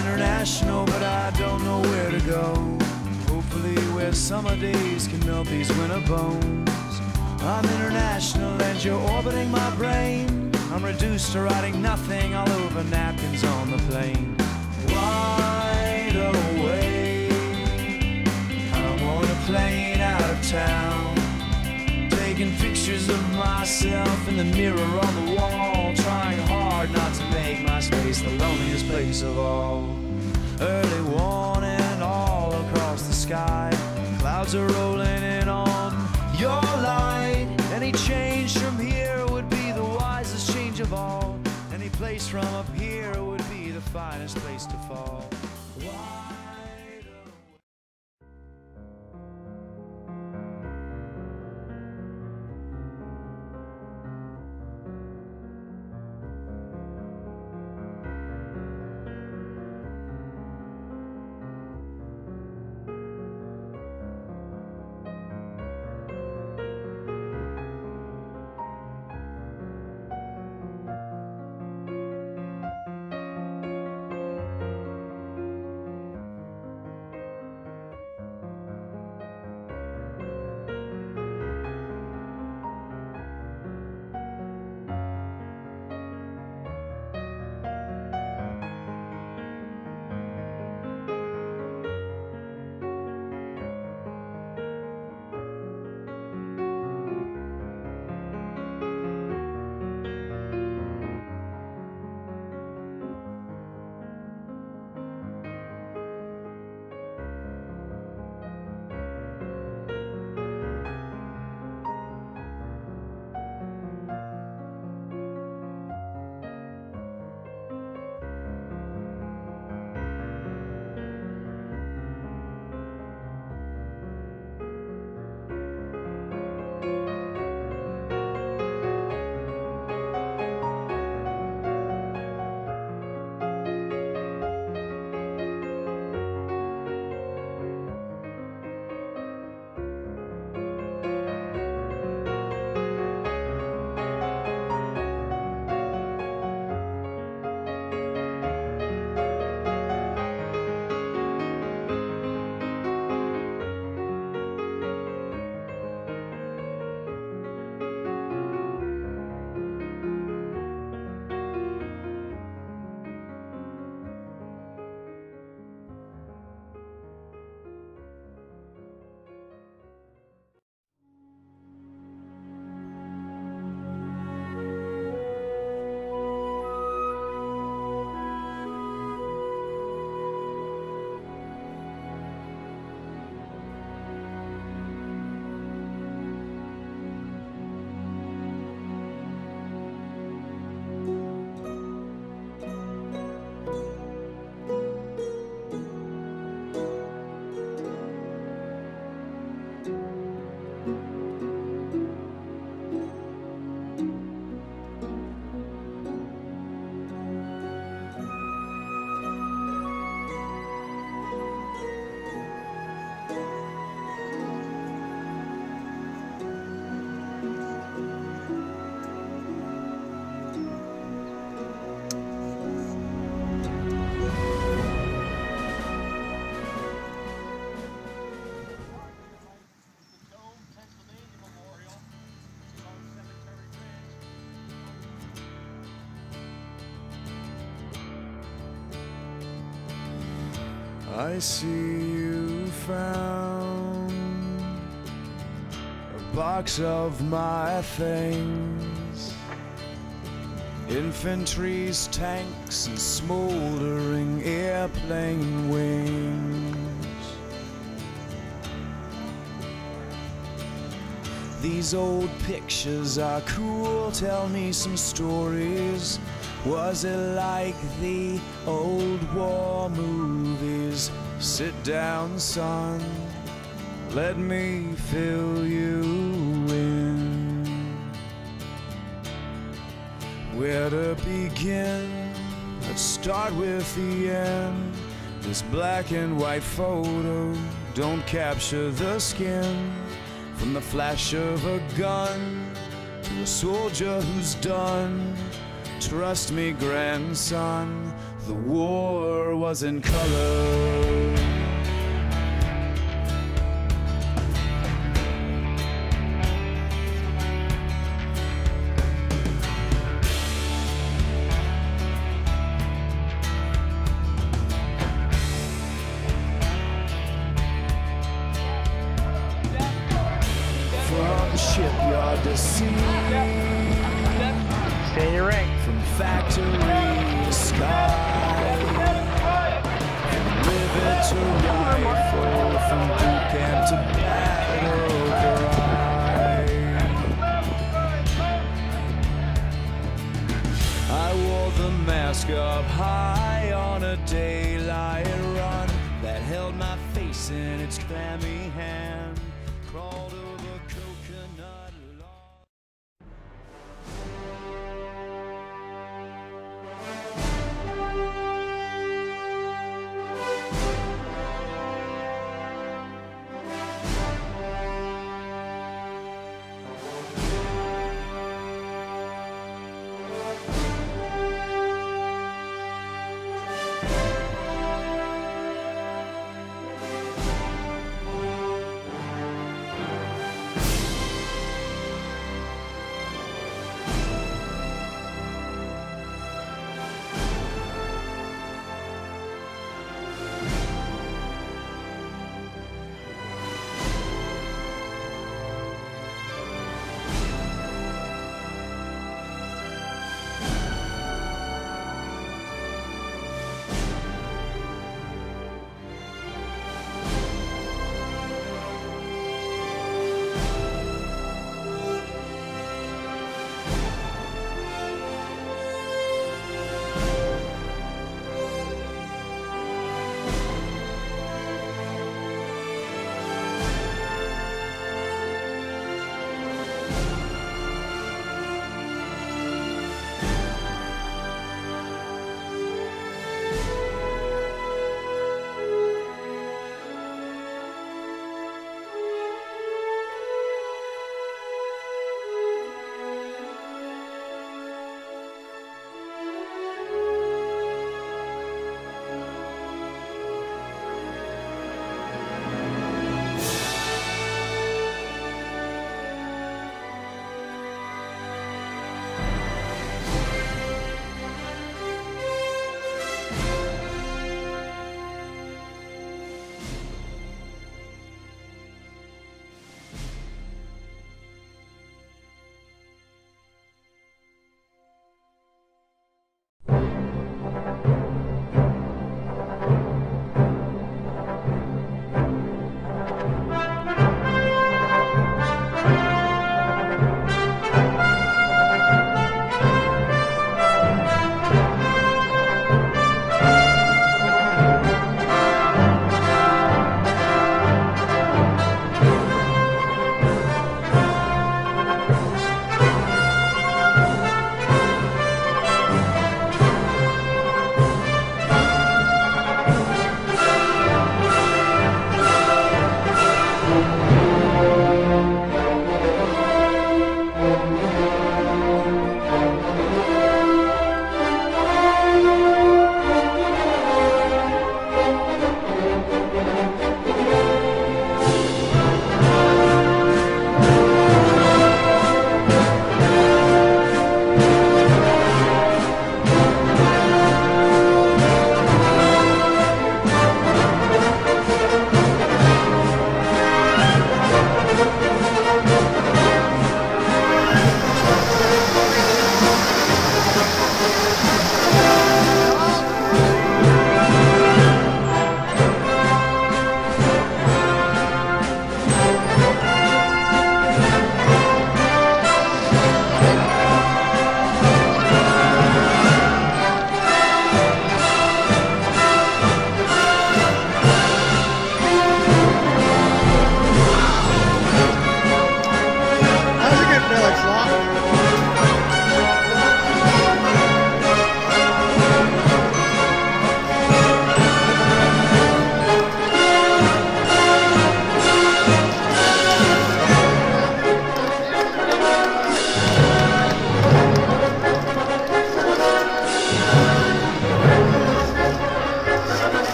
international, but I don't know where to go. Hopefully where summer days can melt these winter bones. I'm international and you're orbiting my brain. I'm reduced to writing nothing all over napkins on the plane. Wide awake, I'm on a plane out of town, taking pictures of myself in the mirror on the wall, trying hard not to make my space the loneliest place of all. Early warning all across the sky, clouds are rolling in on your light. Any change from here would be the wisest change of all. Any place from up here would be the finest place to fall. I see you found a box of my things, infantry's tanks and smoldering airplane wings. These old pictures are cool, tell me some stories. Was it like the old war movies? Sit down, son, let me fill you in. Where to begin? Let's start with the end. This black and white photo don't capture the skin. From the flash of a gun to a soldier who's done. Trust me, grandson, The war was in color. From shipyard to sea, Stay in your ring. from factory to sky, from rivet to rifle, from boot camp to battle cry. I wore the mask up high on a daylight run that held my face in its clammy hand. Crawled over coconut log.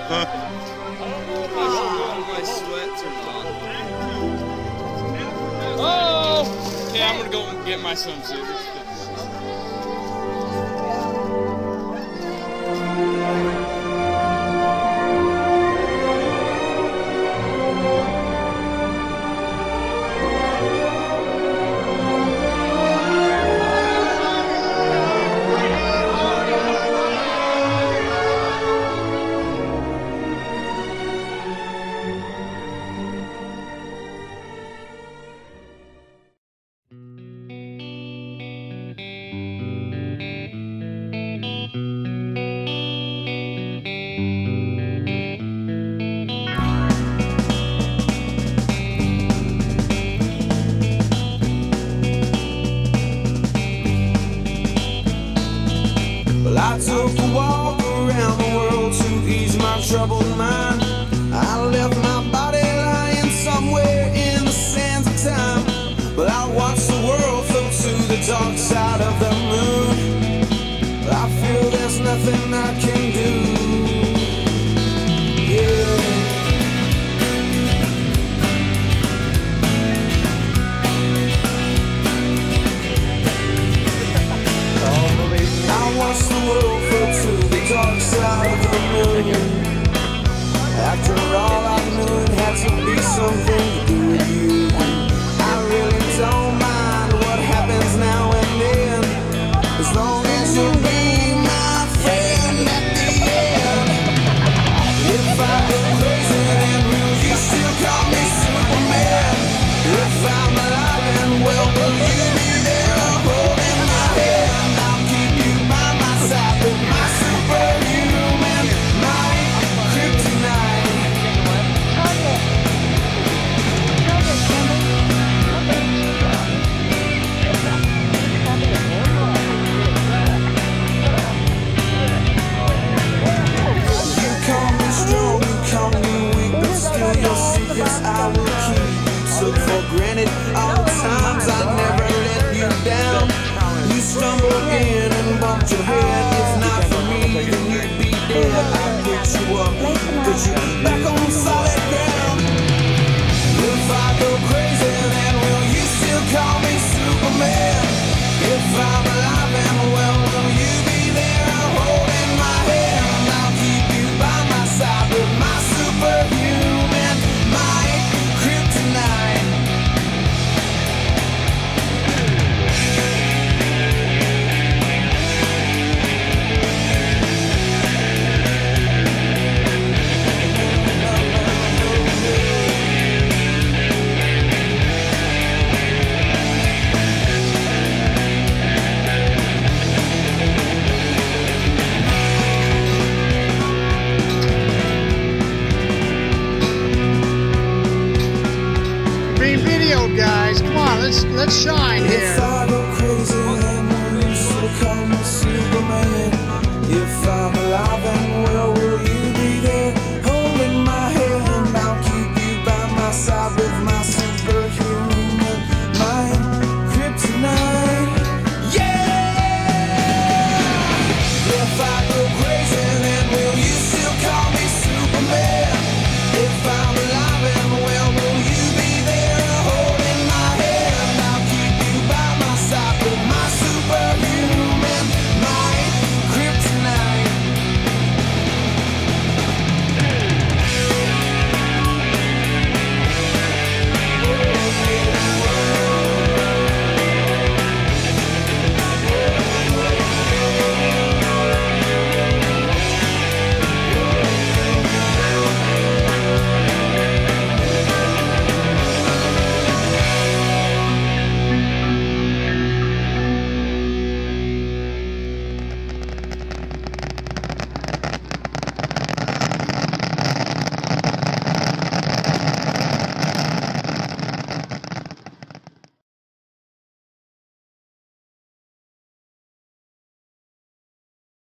My sweats or not. Oh! Okay, I'm gonna go and get my swimsuit. I took a walk around the world to ease my troubled mind. I left my body lying somewhere in the sands of time, but I watched the world float to the dark side of the moon. I feel there's nothing I can do. Yeah. I watched the world float to the dark side of the moon. After all, I knew it had to be something to do with you. I really don't mind what happens now and then, as long as you'll be my friend at the end. If I go crazy, then will you still call me Superman? If I'm alive and well, will you be there holding my hand? I'll keep you by my side with my superhuman, my kryptonite. You call me strong, you call me weak, but still your secrets I will keep. Took for granted all the times I never let you down. You stumbled in and bumped your head. If not for me, then you'd be dead. I picked you up, put you back on solid ground. If I go crazy, then will you still call me Superman? If I'm alive and well, will you be there holding my hand? I'll keep you by my side with my superhuman, my kryptonite. Being videoed, guys. Come on, let's shine here.